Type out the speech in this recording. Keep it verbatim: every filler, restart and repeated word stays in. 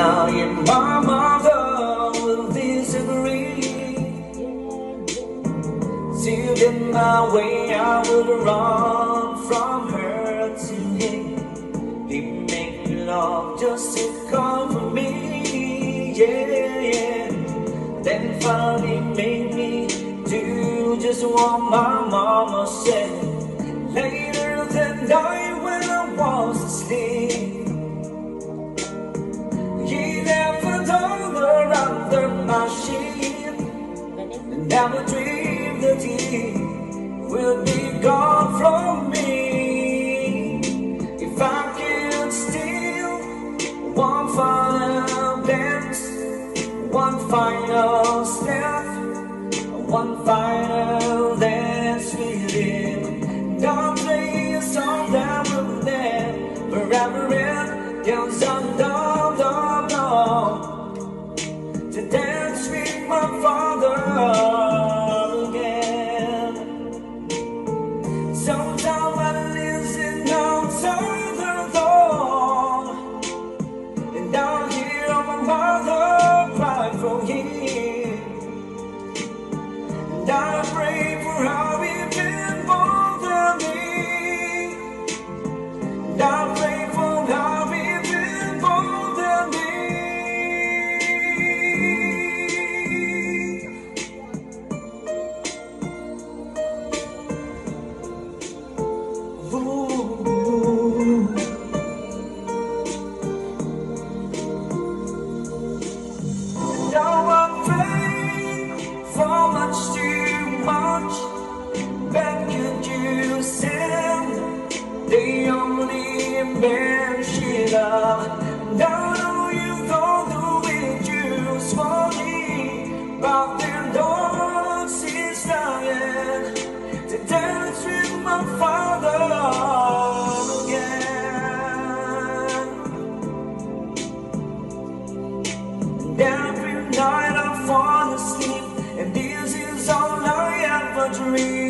I and my mother will disagree. Still in my way I would run from her to him. He make me love just to comfort me, yeah, yeah. Then finally made me do just what my mama said. Later that night when I was asleep, he never told her under my sheet. And never dreamed that he will be gone from me. If I could steal one final dance, one final step, one final dance with him, don't play a song that will never end. Cause I'm dumb, dumb, dumb to dance with my father again. Sometimes I listen outside the door, and I hear my mother cry for him. And I pray for how he can bother me. And I pray for how he can bother me. Ooh. Now I pray for much too much. When could you send the only man she loved? Now I know you go through it just for me, but then don't cease dying to dance with my father again. And every night I fall asleep, and this is all I ever dream.